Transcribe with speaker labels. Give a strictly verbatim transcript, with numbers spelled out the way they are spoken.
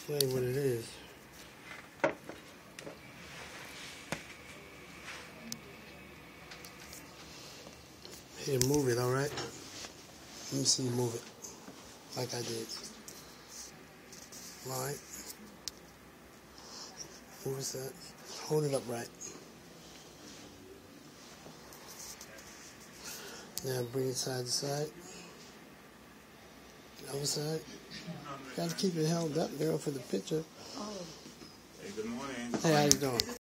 Speaker 1: explain what it is. Here, move it, all right? Let me see you move it, like I did. All right. What was that? Hold it up right. Now bring it side to side. Other side. Gotta keep it held up, girl, for the picture.
Speaker 2: Hey, good morning.
Speaker 1: Hey, how you doing?